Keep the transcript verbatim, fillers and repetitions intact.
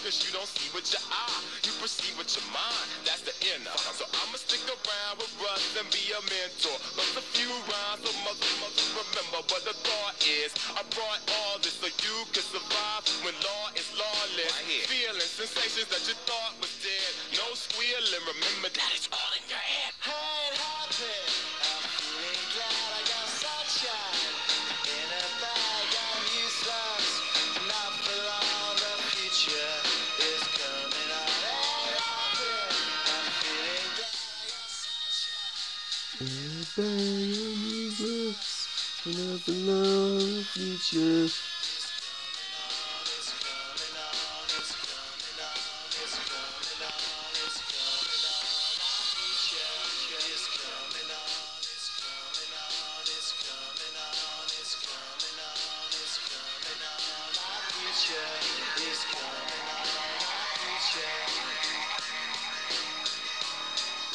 Cause you don't see with your eye, you perceive with your mind. That's the inner. So I'ma stick around with Russ and be a mentor. Bust a few rhymes so mother, mother remember what the thought is. I brought all this so you can survive when law is lawless. Right, feeling sensations that you thought was dead. No squealing, remember that it's all in your head. Hey, it happened. I'm feeling glad I got sunshine in a bag. I'm useless, not for long. The future is coming on. Hey, it happened. I'm feeling glad I got sunshine in a bag. I'm useless, not for long. The future